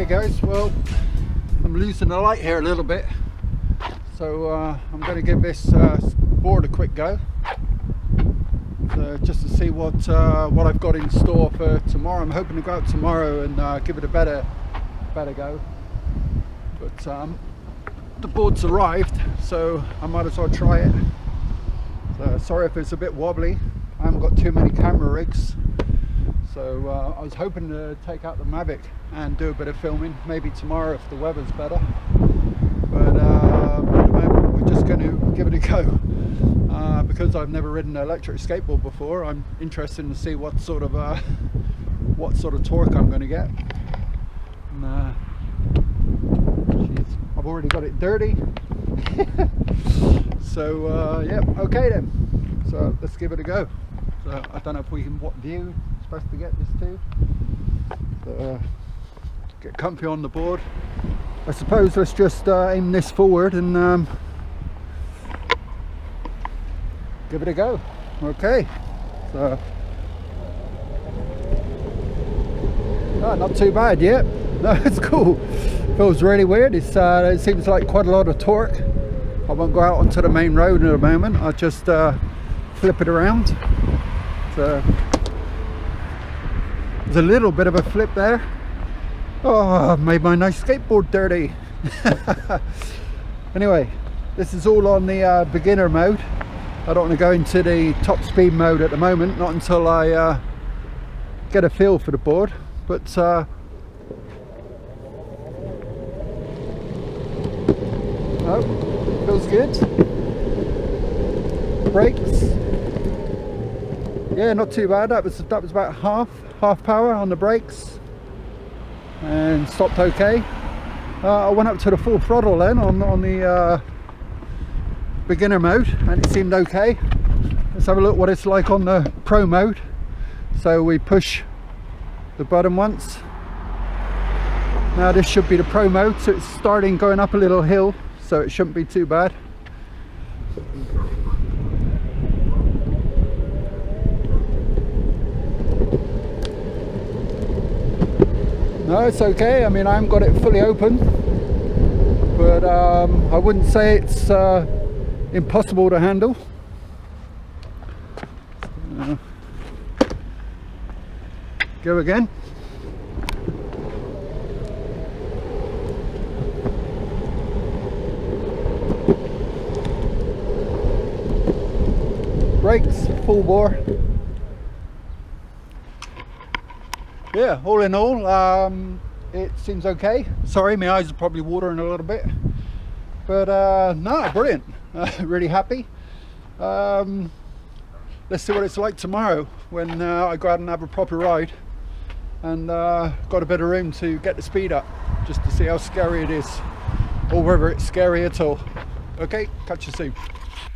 guys, well, I'm losing the light here a little bit, so I'm going to give this board a quick go, just to see what I've got in store for tomorrow. I'm hoping to go out tomorrow and give it a better go, but the board's arrived, so I might as well try it. So sorry if it's a bit wobbly. I haven't got too many camera rigs, so I was hoping to take out the Mavic and do a bit of filming, maybe tomorrow if the weather's better, but at the moment we're just going to give it a go. Because I've never ridden an electric skateboard before, I'm interested to see what sort of torque I'm going to get. And, geez, I've already got it dirty. So yeah, okay then, so let's give it a go. So I don't know if we can, what view I'm supposed to get this to. So, get comfy on the board. I suppose let's just aim this forward and give it a go. Okay, so not too bad yet. No, it's cool. Feels really weird. It seems like quite a lot of torque. I won't go out onto the main road at the moment. I'll just flip it around. So there's a little bit of a flip there. Oh, I've made my nice skateboard dirty. Anyway, this is all on the beginner mode. I don't want to go into the top speed mode at the moment, not until I get a feel for the board, but oh, feels good. Brakes, yeah, not too bad. That was about half power on the brakes, and stopped okay. I went up to the full throttle then on the beginner mode, and it seemed okay. Let's have a look what it's like on the pro mode. So we push the button once. Now this should be the pro mode, so it's starting going up a little hill, so it shouldn't be too bad. No, it's okay. I mean, I haven't got it fully open, but I wouldn't say it's impossible to handle. Go again. Brakes, full bore. Yeah, all in all, it seems okay. Sorry, my eyes are probably watering a little bit, but no, brilliant. Really happy. Let's see what it's like tomorrow when I go out and have a proper ride, and got a bit of room to get the speed up, just to see how scary it is, or whether it's scary at all. Okay, catch you soon.